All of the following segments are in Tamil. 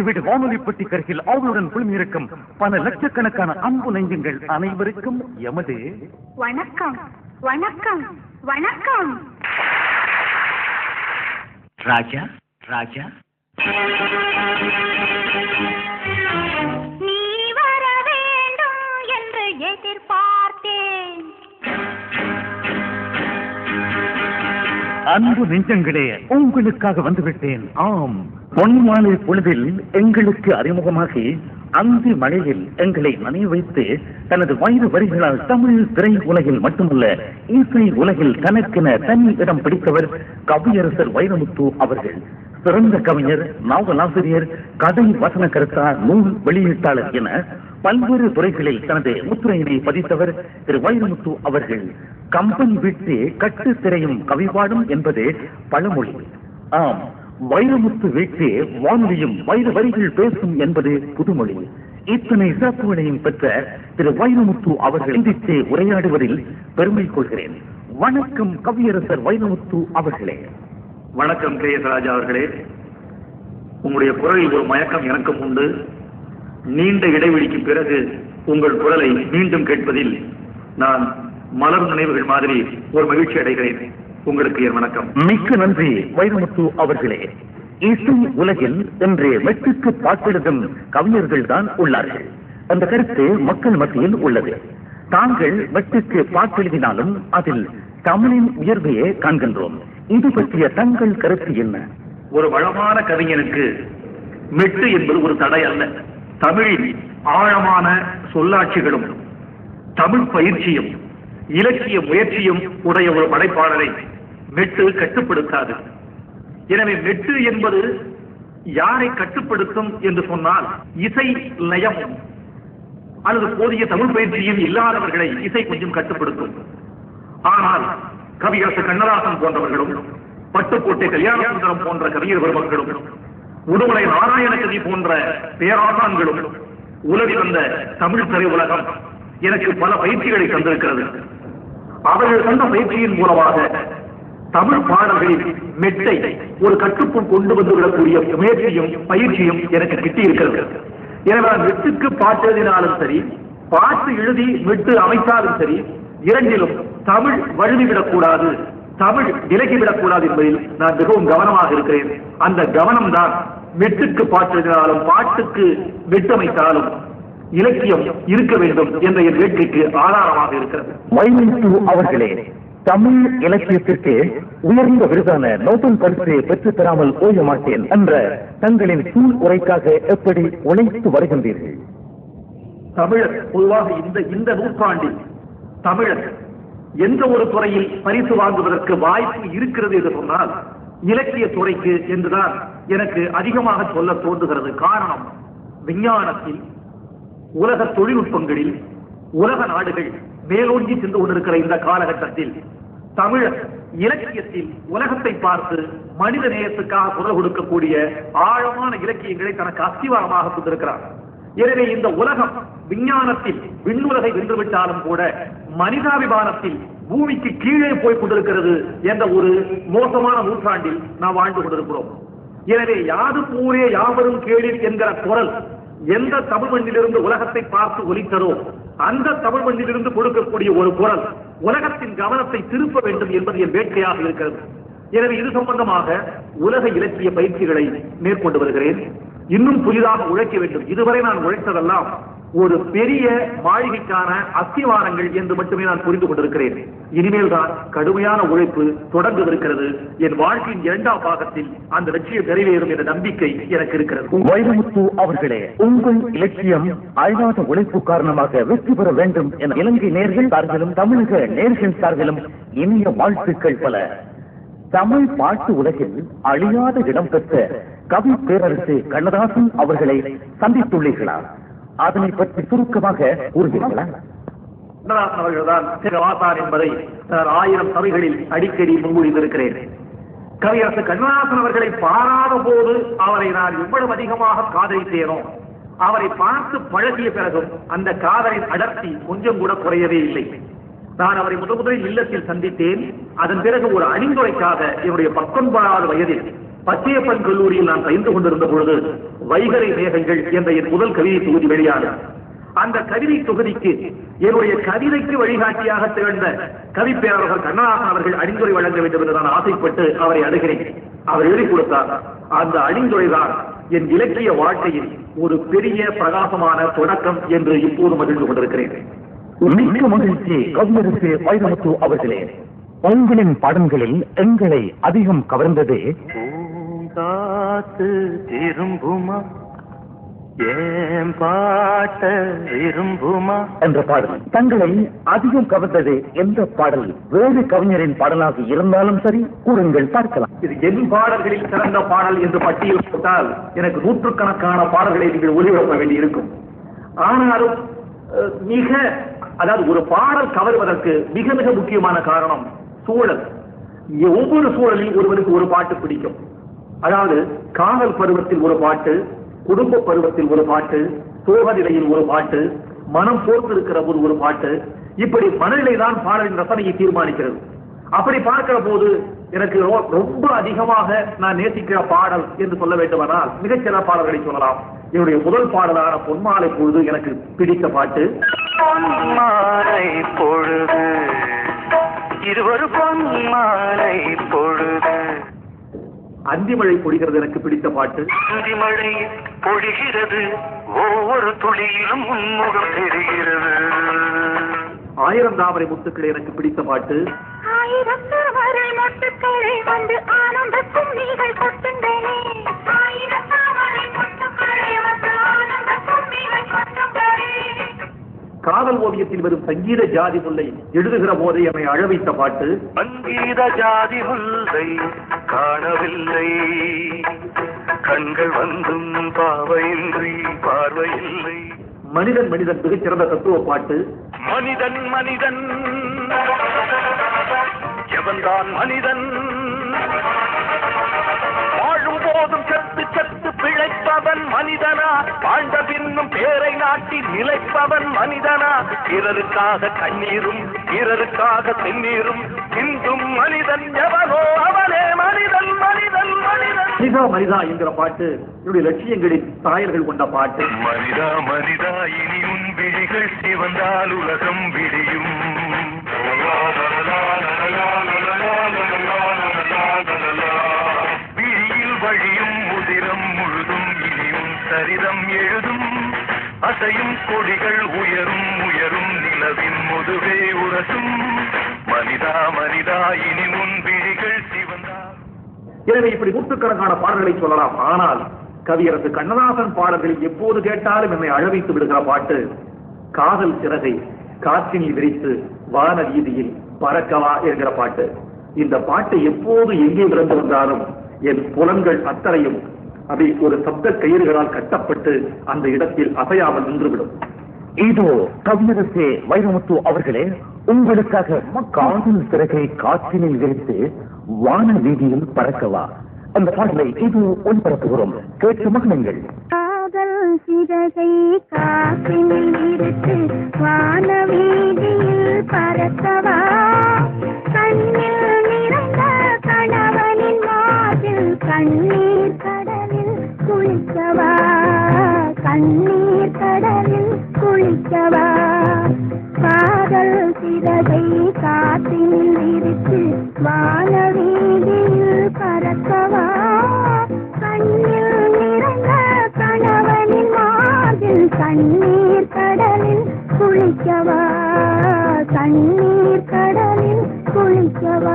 வீடு வானொலி பெட்டி கருகில் அவளுடன் குழுமியிருக்கும் பல லட்சக்கணக்கான அன்பு நெஞ்சங்கள் அனைவருக்கும் எமது வணக்கம் வணக்கம் வணக்கம். ராஜா ராஜா நீ வர வேண்டும் என்று எதிர்பார்த்தேன். அன்பு நெஞ்சங்களே, உங்களுக்காக வந்துவிட்டேன். ஆம், பொன்மாலை பொழுதில் எங்களுக்கு அறிமுகமாகி அந்தி மழையில் எங்களை நனைய வைத்து தனது வயிறு வரிகளால் தமிழ் திரை உலகில் மட்டுமல்ல இசை உலகில் தனக்கென தனி இடம் பிடித்தவர் கவியரசர் வைரமுத்து அவர்கள். சிறந்த கவிஞர், நாவலாசிரியர், கதை வசனகர்த்தா, நூல் வெளியீட்டாளர் என பல்வேறு துறைகளில் தனது முத்திரையினை பதித்தவர் திரு வைரமுத்து அவர்கள். கம்பன் விட்டு கட்டு திரையும் கவிபாடும் என்பது பழமொழி. ஆம், வைரமுத்து வீட்டு வானொலியும் வைர வரிகள் பேசும் என்பது புதுமொழி. இத்தனை சிறப்புகளையும் பெற்ற திரு வைரமுத்து அவர்கள் சந்தித்து உரையாடுவதில் பெருமை கொள்கிறேன். வணக்கம் கவியரசர் வைரமுத்து அவர்களே. வணக்கம் ராஜா அவர்களே. உங்களுடைய குரலில் ஒரு மயக்கம் எனக்கும் உண்டு. நீண்ட இடைவெளிக்கு பிறகு உங்கள் குரலை மீண்டும் கேட்பதில் நான் மலர் நினைவுகள் மாதிரி ஒரு மகிழ்ச்சி அடைகிறேன். உங்களுக்கு என் வணக்கம். மிக்க நன்றி வைரமுத்து அவர்களே. இசை உலகில் இன்று மெட்டுக்கு பாட்டெழுதும் கவிஞர்கள் தான் உள்ளார்கள். அந்த கருத்து மக்கள் மத்தியில் உள்ளது. தாங்கள் மெட்டுக்கு பாட்டெழுதினாலும் அதில் தமிழின் உயர்வையே காண்கின்றோம். இது பற்றிய தங்கள் கருத்து என்ன? ஒரு வளமான கவிஞனுக்கு மெட்டு என்பது ஒரு தடை அல்ல. தமிழில் ஆழமான சொல்லாட்சிகளும் தமிழ் பயிற்சியும் இலக்கிய முயற்சியும் உடைய ஒரு படைப்பாளரை மெட்டு கட்டுப்படுத்தாது. எனவே மெட்டு என்பது யாரை கட்டுப்படுத்தும் என்று சொன்னால், இசை லயமும் அல்லது போதிய தமிழ் பயிற்சியும் இல்லாதவர்களை இசை கொஞ்சம் கட்டுப்படுத்தும். ஆனால் கவியரசு கண்ணதாசன் போன்றவர்களும், பட்டுக்கோட்டை கல்யாண சுந்தரம் போன்ற கவிஞர் பெருமக்களும், உடுமலை நாராயணகவி போன்ற பேராசான்களும் உலகி வந்த தமிழ் திரை உலகம் எனக்கு பல பயிற்சிகளை தந்திருக்கிறது. அவர்கள் தந்த பயிற்சியின் மூலமாக தமிழ் பாடல்களில் மெட்டை ஒரு கட்டுக்குள் கொண்டு வந்துவிடக்கூடிய முயற்சியும் பயிற்சியும் எனக்கு கிட்டி இருக்கிறது. எனவே மெட்டுக்கு பாட்டு எழுதினாலும் சரி, பாட்டு எழுதி மெட்டு அமைத்தாலும் சரி, இரண்டிலும் தமிழ் வழுவிவிடக்கூடாது, தமிழ் விலகிவிடக்கூடாது என்பதில் நான் மிகவும் கவனமாக இருக்கிறேன். அந்த கவனம் தான் மெட்டுக்கு பாட்டு எழுதினாலும் பாட்டுக்கு மெட்டமைத்தாலும் இலக்கியம் இருக்க வேண்டும் என்ற என் வேட்கைக்கு ஆதாரமாக இருக்கிறது. வைரமுத்து அவர்களே, தமிழ் இலக்கியத்திற்கு உயர்ந்த விருதான நோபல் பரிசை பெற்று தராமல் ஓய மாட்டேன் என்ற தங்களின் சூழ் உரைக்காக எப்படி உழைத்து வருகின்றீர்கள்? தமிழர் பொதுவாக இந்த நூற்றாண்டில் தமிழர் எந்த ஒரு துறையில் பரிசு வாங்குவதற்கு வாய்ப்பு இருக்கிறது என்று சொன்னால் இலக்கிய துறைக்கு என்றுதான் எனக்கு அதிகமாக சொல்ல தோன்றுகிறது. காரணம், விஞ்ஞானத்தில், உலக தொழில்நுட்பங்களில் உலக நாடுகள் மேலோங்கி சென்று கொண்டிருக்கிற இந்த காலகட்டத்தில் தமிழர் இலக்கியத்தில் உலகத்தை பார்த்து மனித நேயத்துக்காக குரல் கொடுக்கக்கூடிய ஆழமான இலக்கியங்களை தனக்கு அஸ்திவாரமாக கொண்டிருக்கிறார். எனவே இந்த உலகம் விஞ்ஞானத்தில் விண்ணுலகை வென்றுவிட்டாலும் கூட மனிதாபிமானத்தில் பூமிக்கு கீழே போய் கொண்டிருக்கிறது என்ற ஒரு மோசமான நூற்றாண்டில் நாம் வாழ்ந்து கொண்டிருக்கிறோம். எனவே யாதும் ஊரே யாவரும் கேளீர் என்கிற குரல் எந்த தமிழ் மண்ணிலிருந்து உலகத்தை பார்த்து ஒலித்ததோ அந்த தமிழ் மண்ணிலிருந்து கொடுக்கக்கூடிய ஒரு குரல் உலகத்தின் கவனத்தை திருப்ப வேண்டும் என்பது என் வேட்கையாக இருக்கிறது. எனவே இது சம்பந்தமாக உலக இலக்கிய பயிற்சிகளை மேற்கொண்டு வருகிறேன். இன்னும் புதிதாக உழைக்க வேண்டும். இதுவரை நான் உழைத்ததெல்லாம் ஒரு பெரிய மாளிகைக்கான அஸ்திவாரங்கள் என்று மட்டுமே நான் புரிந்து கொண்டிருக்கிறேன். இனிமேல் தான் கடுமையான உழைப்பு தொடர்ந்திருக்கிறது. என் வாழ்க்கையின் இரண்டாம் பாகத்தில் அந்த வெற்றியை நிறைவேறும் என்ற நம்பிக்கை எனக்கு இருக்கிறது. வைரமுத்து அவர்களே, உங்கள் இலக்கியம் அழியாத உழைப்பு காரணமாக வெற்றி பெற வேண்டும் என இலங்கை நேர்கள் சார்பிலும் தமிழக நேர்கள் சார்பிலும் இனிய வாழ்த்துக்கள் பல. தமிழ் பாட்டு உலகில் அழியாத இடம் பெற்ற கவி பேரரசு கண்ணதாசன் அவர்களை சந்தித்துள்ளீர்களா? அதனை பற்றி சுருக்கமாக கூறுவீர்களா? கண்ணதாசன் அவர்கள்தான் வாசான் என்பதை 1000 சபைகளில் அடிக்கடி முன்மொழிந்திருக்கிறேன். கவியரசு கண்ணதாசன் அவர்களை பாராத போது அவரை நான் எவ்வளவு அதிகமாக காதலித்தேனோ, அவரை பார்த்து பழகிய பிறகும் அந்த காதலின் அடர்த்தி கொஞ்சம் கூட குறையவே இல்லை. நான் அவரை முதலில் இல்லத்தில் சந்தித்தேன். அதன் பிறகு ஒரு அணிந்துரைக்காக என்னுடைய 19வது வயதில் பச்சையப்பன் கல்லூரியில் நான் பயின்று கொண்டிருந்த பொழுது வைகரை மேகங்கள் என்ற என் முதல் கவிதை தொகுதி வெளியானது. அந்த கவிதை தொகுதிக்கு என்னுடைய கவிதைக்கு வழிகாட்டியாக திகழ்ந்த கவிப்பேரவர் கண்ணதாசன் அவர்கள் அணிந்துரை வழங்க வேண்டும் என்று நான் ஆசைப்பட்டு அவரை அணுகிறேன். அவர் எழுதி கொடுத்தார். அந்த அணிந்துரைதான் என் இலக்கிய வாழ்க்கையில் ஒரு பெரிய பிரகாசமான தொடக்கம் என்று இப்போது மகிழ்ந்து கொண்டிருக்கிறேன். மிக்க மகிழ்ச்சி கவிஞருக்கு வைரமுத்து அவர்களே. உங்களின் பாடல்களில் எங்களை அதிகம் கவர்ந்தது பூங்காத்து திரும்புமா ஏன் பாட்ட விரும்புமா என்ற பாடல். தங்களை அதிகம் கவர்ந்தது எந்த பாடல்? வேறு கவிஞரின் பாடலாக இருந்தாலும் சரி, கூறுங்கள், பார்க்கலாம். இது என் பாடல்களில் சிறந்த பாடல் என்று பட்டியல் போட்டால் எனக்கு நூற்றுக்கணக்கான பாடல்களை நீங்கள் ஒளிபரப்ப வேண்டியிருக்கும். ஆனாலும் அதாவது ஒரு பாடல் கவர்வதற்கு மிக மிக முக்கியமான காரணம் சூழல். ஒவ்வொரு சூழலில் ஒருவருக்கு ஒரு பாட்டு பிடிக்கும். அதாவது காதல் பருவத்தில் ஒரு பாட்டு, குடும்ப பருவத்தில் ஒரு பாட்டு, சோக நிலையில் ஒரு பாட்டு, மனம் போர்த்திருக்கிற போது ஒரு பாட்டு, இப்படி மனநிலை தான் பாடலின் ரசனையை தீர்மானிக்கிறது. அப்படி பார்க்கிற போது எனக்கு ரொம்ப அதிகமாக நான் நேசிக்கிற பாடல் என்று சொல்ல வேண்டுமானால் மிகச்சில பாடல்களை சொல்லலாம். என்னுடைய முதல் பாடலான பொன்மாலை பொழுது எனக்கு பிடித்த பாட்டு. பொன்மாலை பொழுது இருவரு பொன்மாலை பொழுது. அந்திமழை பொழிகிறது எனக்கு பிடித்த பாட்டு. அந்திமழை பொழிகிறது ஒவ்வொரு துளியிலும் உன்முகம் தெரிகிறது. ஆயிரம் தாமரை முத்துக்கள் எனக்கு பிடித்த பாட்டு. ஆயிரம் தாமரை முத்துக்களை வந்து ஆனந்தக்கும் நீங்கள் கொட்டுங்களே. ஆயிரம் தாமரை முத்துக்களை வந்து ஆனந்தக்கும் நீங்கள் கொட்டுங்களே. காதல் ஓவியத்தில் வரும் சங்கீத ஜாதி முல்லை எழுதுகிற போதே என்னை அழவைத்த பாட்டு. சங்கீத ஜாதி முல்லை காணவில்லை, கண்கள் வந்தும் பாவையின்றி பார்வையில்லை. மனிதன் மனிதன் மிகச்சிறந்த தத்துவ பாட்டு. மனிதன் மனிதன் எவன்தான் மனிதன், வாழும் போதும் சத்து சத்து பிழைப்பவன் மனிதனா, வாழ்ந்த பின்னும் பேரை நாட்டி நிலைப்பவன் மனிதனா, பிறருக்காக கண்ணீரும் பிறருக்காக தென்னீரும் சிந்தும் மனிதன் எவனோ அவனே மனிதன் மனிதன் மனிதன். மனிதா மனிதா என்கிற பாட்டு என்னுடைய லட்சியங்களின் தாயர்கள் கொண்ட பாட்டு. மனிதா மனிதா இனி உன் விழிகள் சிவந்தால் உலகம் விடியும். விழியில் வழியும் உதிரம் முழுதும் இனியும் சரிதம் எழுதும். அசையும் கொடிகள் உயரும் உயரும் நிலவின் முதுகை உரசும். மனிதா மனிதா இனி உன் விழிகள் சிவந்தால். எனவே இப்படி நூற்றுக்கணக்கான பாடல்களை சொல்லலாம். ஆனால் கவியரசு கண்ணதாசன் பாடல்களில் எப்போது கேட்டாலும் என்னை அழவைத்து விடுகிற பாட்டு காதல் சிறகை காற்றினில் விரித்து வான வீதியில் பறக்கவா என்கிற பாட்டு. இந்த பாட்டு எப்போது எங்கே விளந்து வந்தாலும் என் புலன்கள் அத்தனையும் அப்படி ஒரு சப்த கயிறுகளால் கட்டப்பட்டு அந்த இடத்தில் அசையாமல் நின்றுவிடும். இதோ கவிஞரசே வைரமுத்து அவர்களே, உங்களுக்காக காதல் சிறகை காற்றினில் விரித்து வான வீதியில் பறக்கவா அந்த பாடலை இது ஒளிபரப்புகிறோம். கேட்டு மகிழுங்கள். காதல் சிறகை காற்றினில் விரித்து வான வீதியில் பறக்கவா, கண்ணில் நிறைந்த கணவனின் மார்பில் கண்ணீர் கடலில் குளிக்கவா, கண்ணீர் கடலில் குளிக்கவா. காதல் சிறகை காற்றினில் விரித்து வான வீதியில் பறக்கவா, கண்ணில் நிறைந்த கணவனின் மார்பில் கண்ணீர் கடலில் குளிக்கவா, கண்ணீர் கடலில் குளிக்கவா.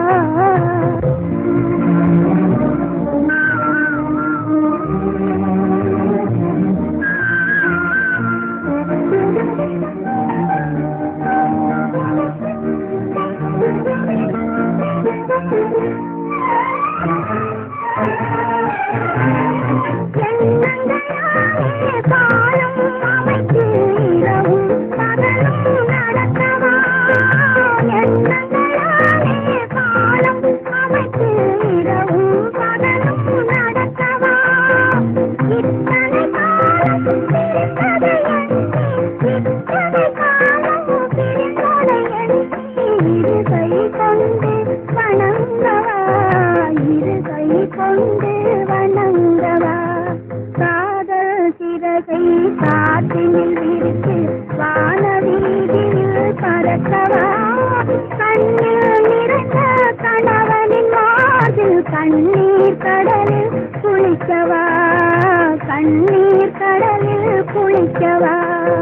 கொண்டு வணங்கவா, காதல் வைக்கவா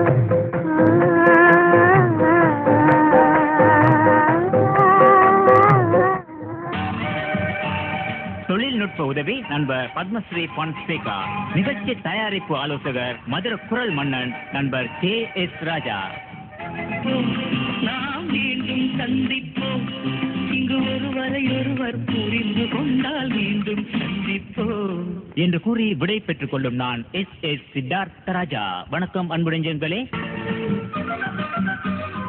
தொழில்நுட்ப உதவி நண்பர் பத்மஸ்ரீ பொன்சேகா. நிகழ்ச்சி தயாரிப்பு ஆலோசகர் மதுர குரல் மன்னன் நண்பர் KS ராஜா. நாம் மீண்டும் சந்திப்போம், இங்கு ஒருவர் புரிந்து கொண்டால் மீண்டும் சந்திப்போம் என்று கூறி விடை பெற்றுக் கொள்ளும் நான் SS சித்தார்த்த ராஜா. வணக்கம் அன்புடைஞ்சங்களே.